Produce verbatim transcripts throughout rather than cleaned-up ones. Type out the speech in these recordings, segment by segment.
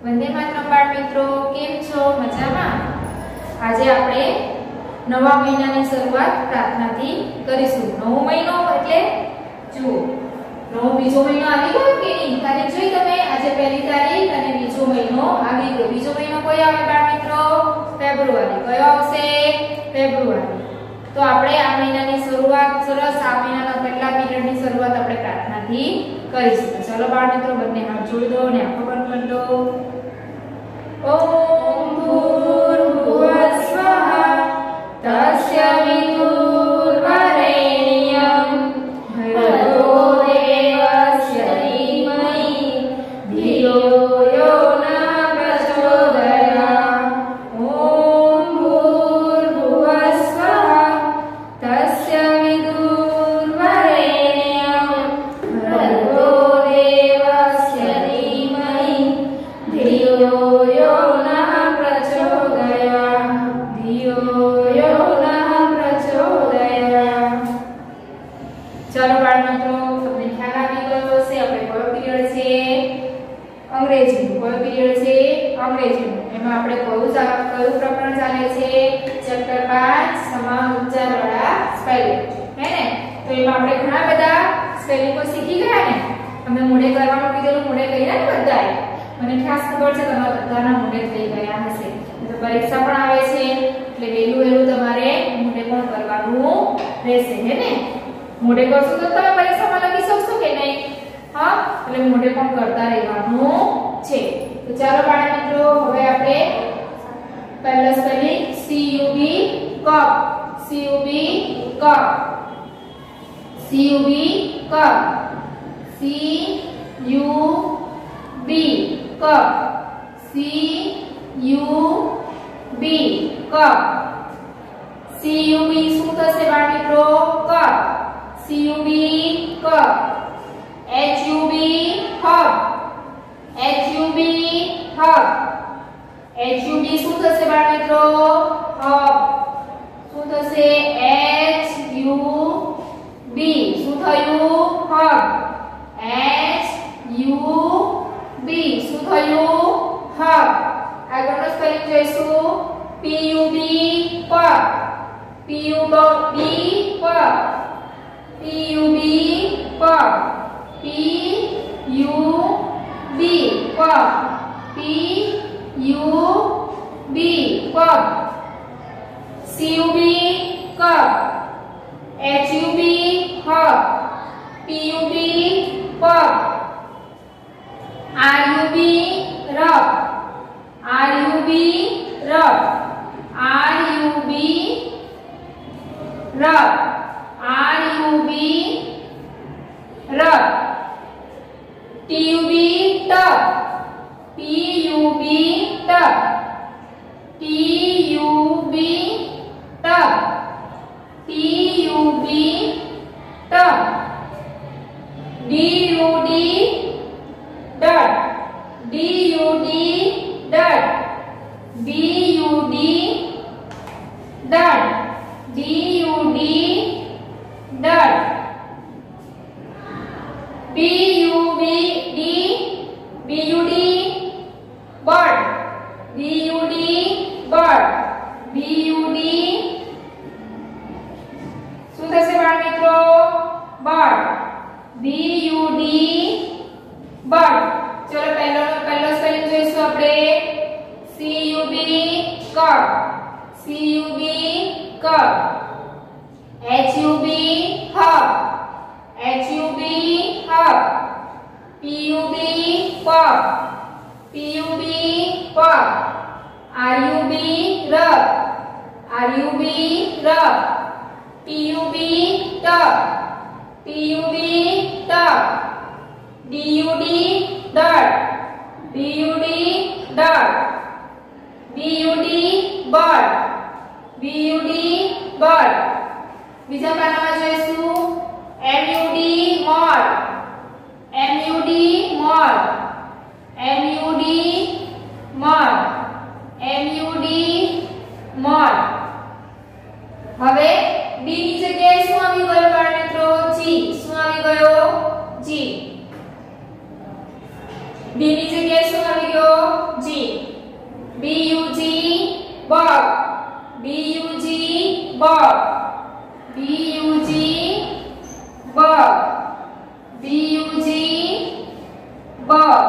વંદે માતરમ બાળ મિત્રો, કેમ છો? મજામાં? આજે આપણે નવા મહિનાની શરૂઆત પ્રાર્થનાથી કરીશું. નવો મહિનો એટલે જુઓ, નવો બીજો મહિનો આવી ગયો કે નહીં? તારીખ જોઈ તમે? આજે પહેલી તારીખ અને બીજો મહિનો આવી ગયો. બીજો મહિનો કયો આવે બાળ મિત્રો? ફેબ્રુઆરી. કયો આવશે? ફેબ્રુઆરી. તો આપણે આ મહિનાની શરૂઆત સરસ આ મહિનાના પહેલા પીરિયડની શરૂઆત આપણે પ્રાર્થનાથી કરીશું. ચલો બાળ મિત્રો, બંને હાથ જોડી દો અને આંખો બંધ કરી દો. ઓમ ભૂર્ભુવઃ સ્વઃ તસ્ય વિતુર્વરેણ્યં ભર્ગો દેવસ્ય ધીમહિ ધિયો યો નઃ પ્રચોદયાત્. ઓમ ભૂર્ભુવઃ સ્વઃ તસ્ય વિતુર્વરેણ્યં ભર્ગો દેવસ્ય ધીમહિ ધિયો યો નઃ પ્રચોદયાત્. ધિયો યો નઃ પ્રચોદયાત્. ચાલો બાળ મિત્રો, તમને ખ્યાલ આવી ગયો હશે આપણે કયો પીરિયડ છે? અંગ્રેજીનો. કયો પીરિયડ છે? અંગ્રેજીનો. એમાં આપણે કયું કયું પ્રકરણ ચાલે છે? ચેપ્ટર પાંચ સમાન ઉચ્ચારવાળા સ્પેલિંગ. હે ને? તો એમાં આપણે ઘણા બધા સ્પેલિંગો શીખી ગયા ને. અમે મોઢે કરવાનું કીધેલું, મોઢે કર્યા ને બધાએ. મને ખાસ ખબર છે તમારા બધાના મોઢે થઈ ગયા હશે. તો પરીક્ષા પણ આવે છે એટલે વહેલું વહેલું તમારે મોઢે પણ કરવાનું રહેશે. હે ને? મોઢે કરશો તો તમે પરીક્ષામાં લખી શકશો કે નહીં? હા, એટલે મોઢે પણ કરતા રહેવાનું છે. તો ચાલો બાળ મિત્રો, હવે આપણે પહેલા spelling C U B cup. C U B cup. C U B cup. C U B cup. C U B cup. C U B શું થશે બાળ મિત્રો? Cup. C U B cup. H U B hub. H U B hub. H U B શું થશે બાળ મિત્રો? Hub. શું થશે? એચ યુ બી શું થયું? હબ. એચ યુ બી શું થયું? હબ. આગળનો સ્પેલિંગ જોઈશું. P U B pub. P U B pub. P U B pub. P U B pub. P U B pub. C U B cup. H U B hub. P U B pub. R U B rub. R U B rub. R U B rub. R U B rub. T U B tub. P U B tub. T U B tub. T U B tub. D U D dud. D U D dud. D U D dud. D U D dud. B U B D. B U D bird. B U D bird. B U D શું થશે બાળ મિત્રો? Bird. B U D bird. ચલો પહેલો પહેલો spelling જોઈશું આપણે. C U B cup. C U B cup. H U B hub. H U B hub. P U B pub. P U B pub. R U B rub. R U B rub. T U B tub. T U B tub. D U D dud. D U D dud. B U D bird. B U D bird. બીજા પાનામાં જોઈશું. M U D mud. M U D mud. M U D mud. M U D mud. હવે B ની જગ્યાએ શું આવી ગયો બાળ મિત્રો? જી. શું આવી ગયો? જી. બી ની જગ્યાએ શું આવી ગયો? bug bug bug bug bug bug bug bug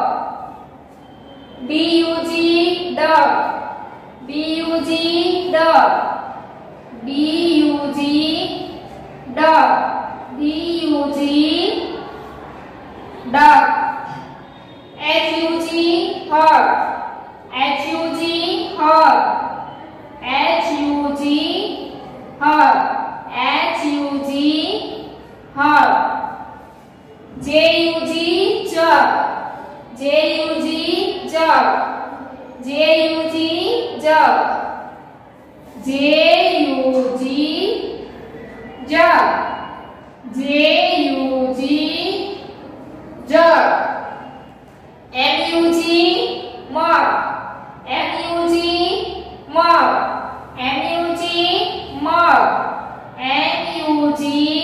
bug duck bug duck bug duck bug duck hug hug hug hug hug hug hug hug jug jug jug jug jug jug jug jug jug jug mug mug mug mug mug mug mug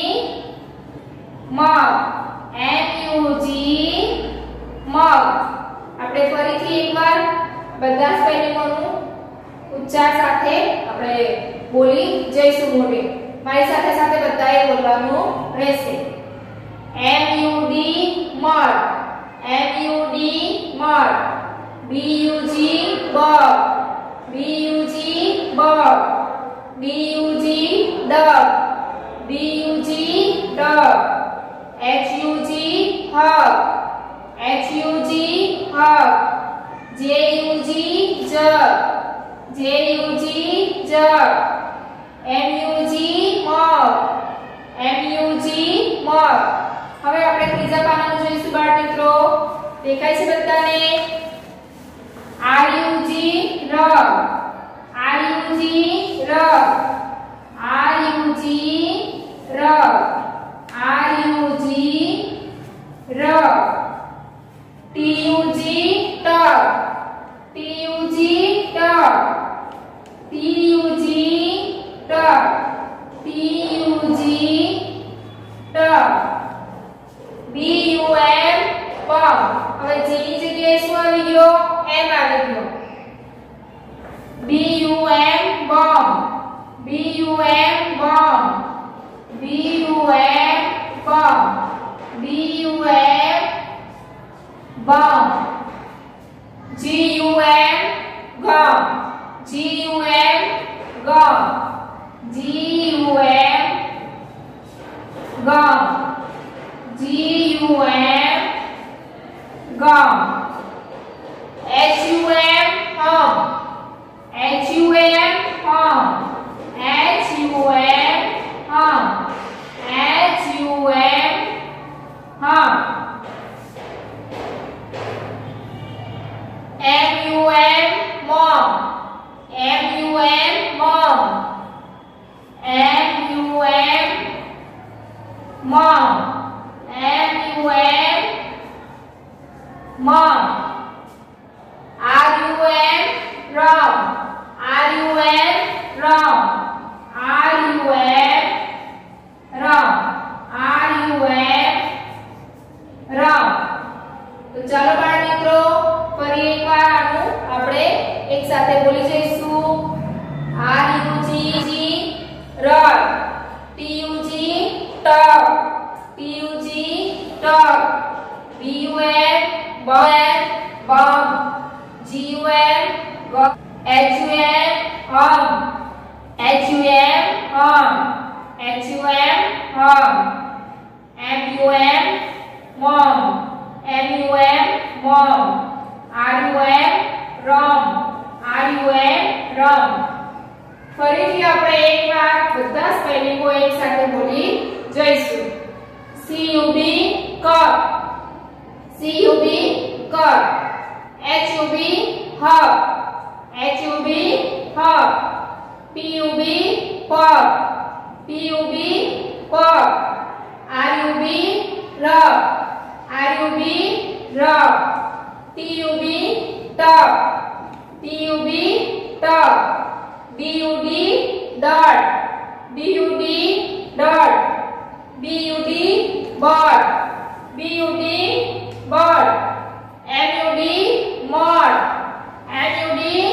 mug mug mug આપણે ફરીથી એકવાર બધા સ્પેલિંગોનું ઉચ્ચાર સાથે આપણે બોલી જઈશું મોઢે મારી સાથે સાથે બધાએ બોલવાનું રહેશે mud mud mud mud bug bug bug bug bug duck bug duck hug hug hug hug jug jug jug jug mug mug mug mug હવે આપણે ત્રીજા પાનાનું જોઈશું બાળ મિત્રો દેખાય છે બધાને rug rug rug rug rug rug rug rug tug tug tug tug tug tug tug tug bum bum હવે g ની જગ્યાએ શું આવી ગયો m આવી ગયો bum bum bum bum bum bum bum gum gum gum gum gum gum gum gum hum hum hum hum hum hum hum hum mum mom mum mom mum mom mum mom rum rum rum rum rum rum rum તો ચાલો બાળ મિત્રો ફરી એકવાર આનું આપણે એક સાથે બોલી જઈશું rug rug tug tug tug tug bum bum bum gum hum hum hum hum hum mum mum mum mum rum rum rum ફરીથી આપણે એકવાર બધા સ્પેલિંગો એક સાથે બોલી જઈશું cub cup cub cup hub hub hub hub pub pub pub pub rub rub rub rub tub tub tub tub dud dot dud dot bud bot bud bot mud mod mud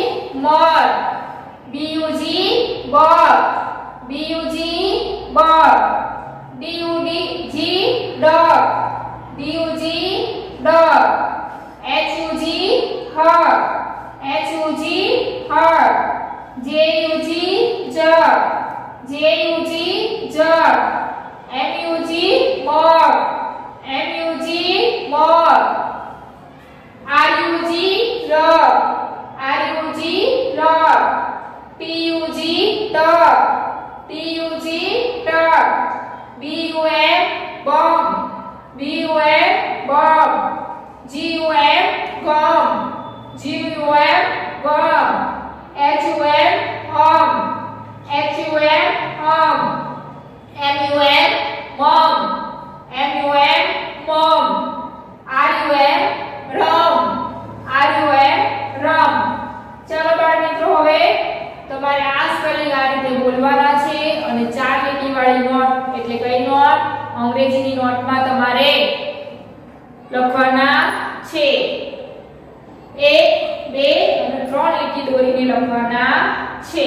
મર. બી you જી બર. બી you જી બર. D U D જી ડર. D U G dug. H U G hug. H U G hug. J U જી જર. જે U G જર. M you જી મર. એમ you જી મર. R U G ર. R U G rug. T U G tug. T U G tug. B U M bum. B U M bum. G U M gum. G U M gum. H U M hum. H U M hum. M U M mum. M U M mum. R U M rum. R U M rum. ચાલો બાળ મિત્રો, હવે તમારે આ spelling આ રીતે બોલવાના છે અને ચાર લીટી વાળી નોટ એટલે કઈ નોટ? અંગ્રેજીની નોટમાં તમારે લખવાના છે. એક, બે અને ત્રણ લીટી દોરીને લખવાના છે.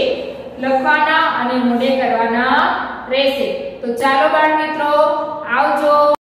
લખવાના અને મોઢે કરવાના રહેશે. તો ચાલો બાળ મિત્રો, આવજો.